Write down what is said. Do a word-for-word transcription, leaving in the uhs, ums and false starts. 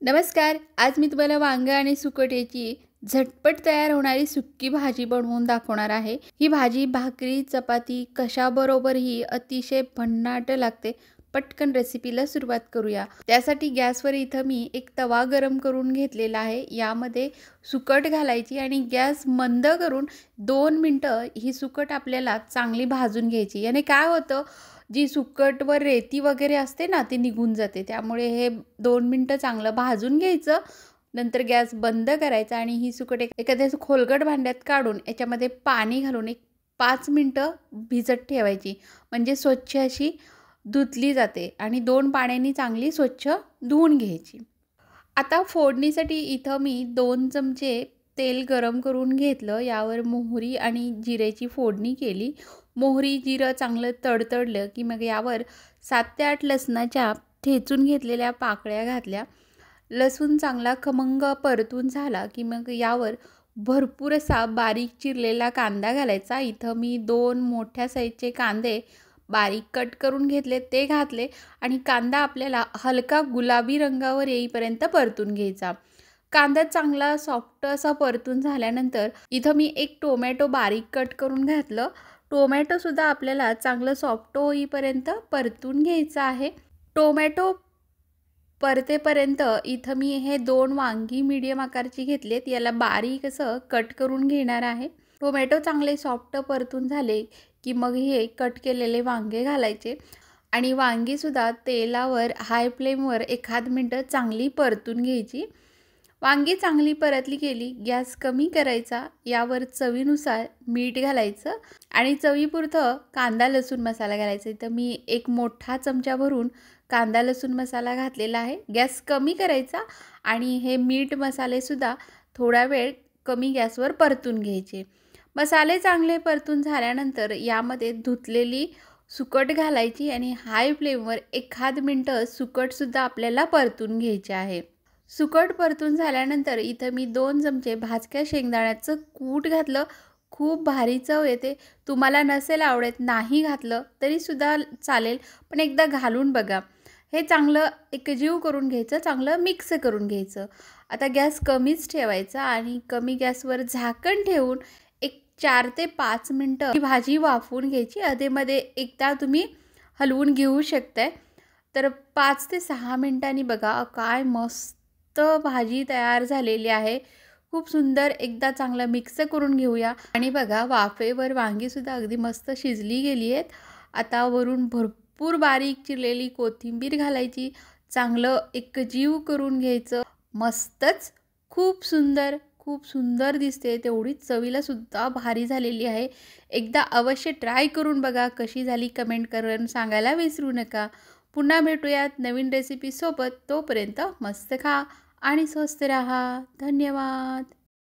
नमस्कार. आज मी तुम्हाला वांगे आणि सुकटीची झटपट तयार होणारी सुक्की भाजी बनवून दाखवणार आहे. ही भाजी भाकरी, चपाती कशाबरोबरही अतिशय भन्नाट लागते. पटकन रेसिपीला सुरुवात करूया. त्यासाठी गॅसवर इथं मी एक तवा गरम करून घेतलेला आहे. यामध्ये सुकट घालायची आणि गॅस मंद करून दोन मिनिटं ही सुकट आपल्याला चांगली भाजून घ्यायची. याने काय होतं, जी सुकटवर रेती वगैरे असते ना, ती निघून जाते. त्यामुळे हे दोन मिनिटं चांगलं भाजून घ्यायचं. नंतर गॅस बंद करायचा आणि ही सुकट एक एखाद्या खोलगट भांड्यात काढून याच्यामध्ये पाणी घालून एक पाच मिनिटं भिजत ठेवायची. म्हणजे स्वच्छ अशी धुतली जाते आणि दोन पाण्याने चांगली स्वच्छ धुवून घ्यायची. आता फोडणीसाठी इथं मी दोन चमचे तेल गरम करून घेतलं. यावर मोहरी आणि जिऱ्याची फोडणी केली. मोहरी जिरं चांगलं तडतडलं की मग यावर सात ते आठ लसणाच्या ठेचून घेतलेल्या पाकळ्या घातल्या. लसूण चांगला खमंग परतून झाला की मग यावर भरपूर असा बारीक चिरलेला कांदा घालायचा. इथं मी दोन मोठ्या साईजचे कांदे बारीक कट करून घेतले, ते घातले आणि कांदा आपल्याला हलका गुलाबी रंगावर येईपर्यंत परतून घ्यायचा. कांदा चांगला सॉफ्ट असा परतून झाल्यानंतर इथं मी एक टोमॅटो बारीक कट करून घातलं. टोमॅटोसुद्धा आपल्याला चांगलं सॉफ्ट होईपर्यंत परतून घ्यायचं आहे. टोमॅटो परतेपर्यंत इथं मी हे दोन वांगी मीडियम आकारची घेतलेत. याला बारीक असं कट करून घेणार आहे. टोमॅटो चांगले सॉफ्ट परतून झाले की मग हे कट केलेले वांगे घालायचे आणि वांगीसुद्धा तेलावर हाय फ्लेमवर एखाद मिनटं चांगली परतून घ्यायची. वांगी चांगली परतली गेली, गॅस कमी करायचा. यावर चवीनुसार मीठ घालायचं आणि चवीपुरतं कांदा लसूण मसाला घालायचा. इथं मी एक मोठा चमचा भरून कांदा लसूण मसाला घातलेला आहे. गॅस कमी करायचा आणि हे मीठ मसालेसुद्धा थोडा वेळ कमी गॅसवर परतून घ्यायचे. मसाले चांगले परतून झाल्यानंतर यामध्ये धुतलेली सुकट घालायची आणि हाय फ्लेमवर एखाद मिनटं सुकटसुद्धा आपल्याला परतून घ्यायचे आहे. सुकट परतून झाल्यानंतर इथं मी दोन चमचे भाजक्या शेंगदाण्याचं कूट घातलं. खूप भारी चव येते. तुम्हाला नसेल आवडत, नाही घातलं तरीसुद्धा चालेल, पण एकदा घालून बघा. हे चांगलं एकजीव करून घ्यायचं, चांगलं मिक्स करून घ्यायचं. आता गॅस कमीच ठेवायचा आणि कमी गॅसवर झाकण ठेवून एक चार ते पाच मिनटं ही भाजी वाफवून घ्यायची. अधेमध्ये एकदा तुम्ही हलवून घेऊ शकताय. तर पाच ते सहा मिनटांनी बघा काय मस्त भाजी तयार झालेली आहे. खूप सुंदर. एकदा चांगलं मिक्स करून घेऊया आणि बघा वाफेवर वांगीसुद्धा अगदी मस्त शिजली गेली आहेत. आता वरून भरपूर बारीक चिरलेली कोथिंबीर घालायची. चांगलं एकजीव करून घ्यायचं. मस्तच. खूप सुंदर खूप सुंदर दिसते. तेवढीच चवीला सुद्धा भारी झालेली आहे. एकदा अवश्य ट्राय करून बघा. कशी झाली कमेंट करून सांगायला विसरू नका. पुन्हा भेटूयात नवीन रेसिपीसोबत. तोपर्यंत मस्त खा आणि स्वस्त राहा. धन्यवाद.